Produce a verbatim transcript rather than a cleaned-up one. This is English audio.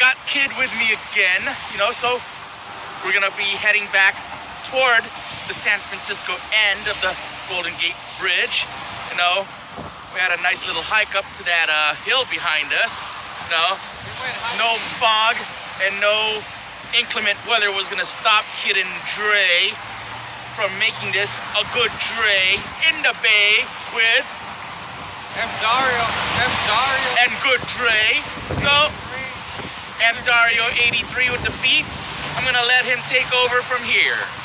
got Kid with me again, you know, so we're gonna be heading back toward the San Francisco end of the Golden Gate Bridge. You know, we had a nice little hike up to that uh, hill behind us. You know, no fog and no inclement weather was gonna stop Kid and Drei from making this a good Drei in the bay with M. Dario, M. Dario, and good Drei. So M. Dario eighty-three with the beats. I'm gonna let him take over from here.